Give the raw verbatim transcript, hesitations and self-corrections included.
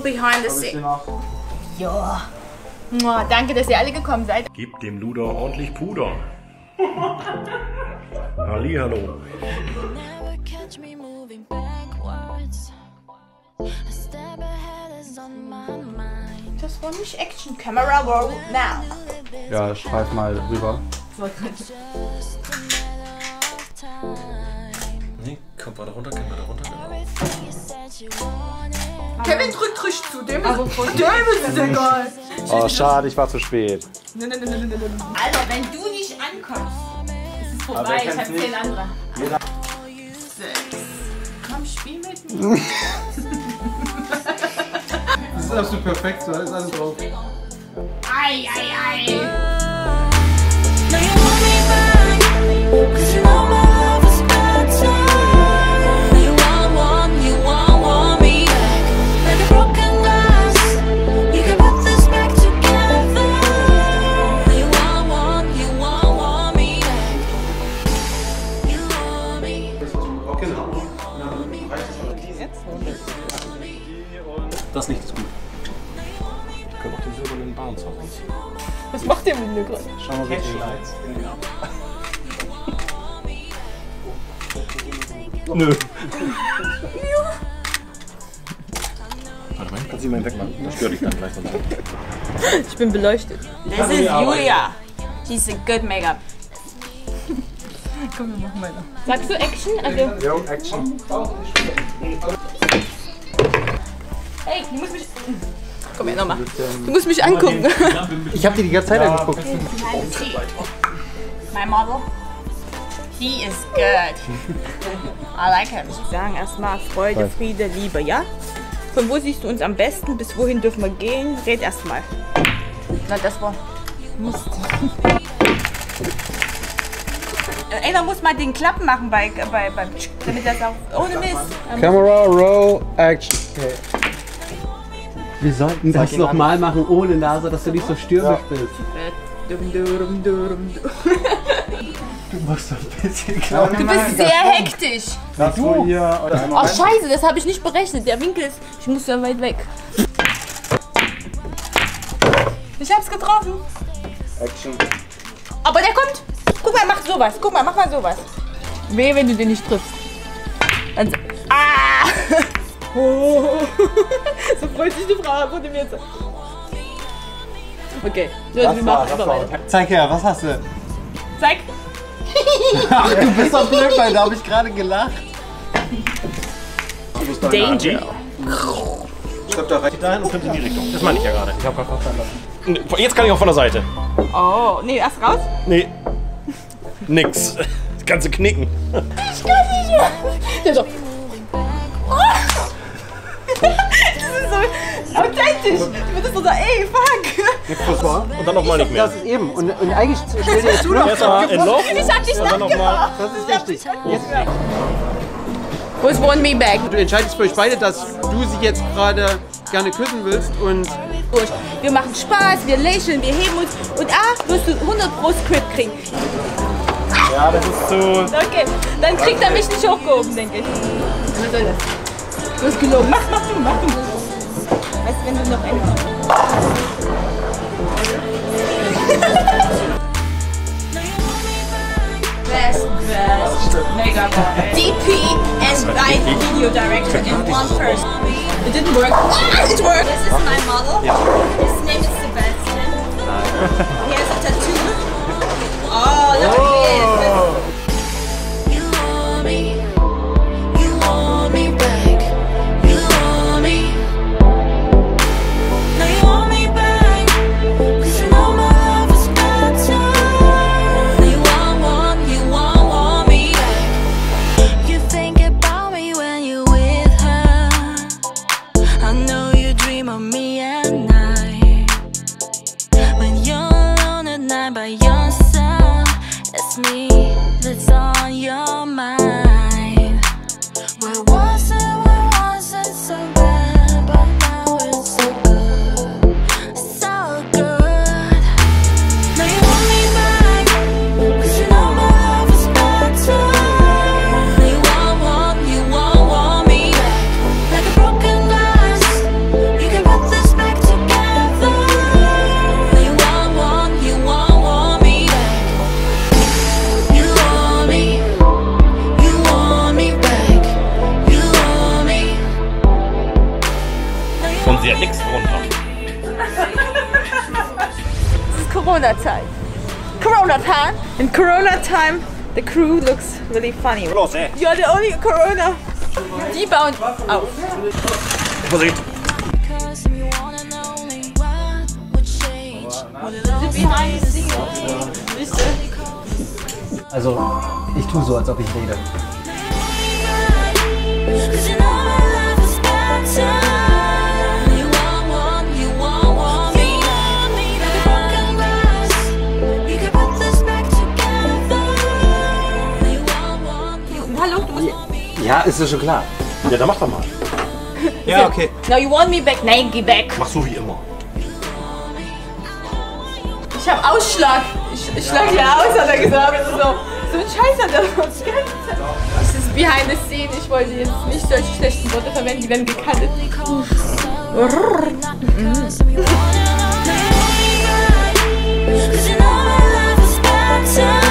behind the scenes. Ja. Oh, danke, dass ihr alle gekommen seid. Gib dem Luder ordentlich Puder. Hallihallo. Das war nicht Action. Camera roll now. Ja, schreib mal rüber. Nee, komm weiter runter, komm weiter runter. Kevin drückt richtig zu, dem ist, dem ist es egal. Oh, schade, ich war zu spät. Alter, wenn du nicht ankommst, ist es vorbei. Ich hab zehn andere. Komm, spiel mit mir. Das ist absolut perfekt, so ist alles drauf. Ei, ei, ei. Das Licht ist gut. Wir können auch den silbernen Bahnzaun anziehen. Was macht ihr mit mir gerade? Schau mal bitte. Nö. Warte mal, kannst du meinen wegmachen? Das stört dich dann gleich so. Ich bin beleuchtet. Das ist Julia. She's a good Make-up. Komm, wir machen weiter. Sagst du Action? Also Jo, Action. hey, du musst mich... Komm her, nochmal. Du musst mich angucken. Ich hab dir die ganze Zeit angeguckt. My model. He is good. I like him. Ich sagen erstmal Freude, Friede, Liebe, ja? Von wo siehst du uns am besten? Bis wohin dürfen wir gehen? Red erstmal. Na, das war... Mist. Einer muss mal den Klappen machen bei, bei, bei damit das auch ohne Mist. Camera, Roll, Action. Okay. Wir sollten das nochmal machen ohne Nase, dass du nicht so stürmisch bist. Du musst so ein bisschen glauben. Du bist sehr hektisch. Das du hier. Oh Scheiße, das habe ich nicht berechnet. Der Winkel ist... Ich muss ja weit weg. Ich hab's getroffen. Action. Aber der kommt. Guck mal, mach sowas. Guck mal, mach mal sowas. Weh, wenn du den nicht triffst. Dann, ah! Oh. So freut sich die Frau, wurde mir jetzt. Okay, so, wir machen einfach weiter. Zeig her, was hast du? Zeig. Ach, du bist doch blöd, weil da habe ich gerade gelacht. Danger. Schreib da rein dahin und kommt in die Richtung. Das meine ich ja gerade. Ich habe gerade verstanden. Jetzt kann ich auch von der Seite. Oh, nee, erst raus. Nee. Nix. Das ganze Knicken. Ich kann nicht mehr. Der so. Das ist so authentisch. Ich bin das so, ey, fuck. Und dann nochmal nicht mehr. Das ist eben. Und, und eigentlich stell dir jetzt nur Erstmal entlaufen. Ich hab dich und dann nochmal. Das ist richtig. Jetzt, Who's want me back? du entscheidest für euch beide, dass du sie jetzt gerade gerne küssen willst und Durch. Wir machen Spaß, wir lächeln, wir heben uns und ah, wirst du hundert pro Script kriegen. Ja, das ist zu. Okay, dann kriegt er mich nicht hochgehoben, denke ich. Was soll das? Du hast gelogen. Mach, mach du, mach du. Weißt du, wenn du noch eine... Best, best, mega D P and I video director in one person. It didn't work. Ah, it worked! This is my model. His name is Sebastian. He has a tattoo. Oh, look at this. You want me, you want me back, you want me. Now you want me back, 'cause you know my love is better. You want, want, you want, want me back. You think about me when you're with her. I know you dream of me at night. When you're nichts drunter. This is Corona time. Corona time. In Corona time, the crew looks really funny. Los, ey. You're the only Corona. Die bauen auf. Vorsicht. Behind the scenes. Wisst ihr? Also, ich tue so, als ob ich rede. Hallo? Ja, ist ja schon klar. Ja, dann mach doch mal. Ja, okay. Now you want me back? Nein, geh weg. Mach so wie immer. Ich hab Ausschlag. Ich, ich schlag hier aus, hat er gesagt. So, so ein Scheiß hat er uns gesagt. Das ist behind the scene. Ich wollte jetzt nicht solche schlechten Worte verwenden, die werden gekannt. Cause you know my life is better.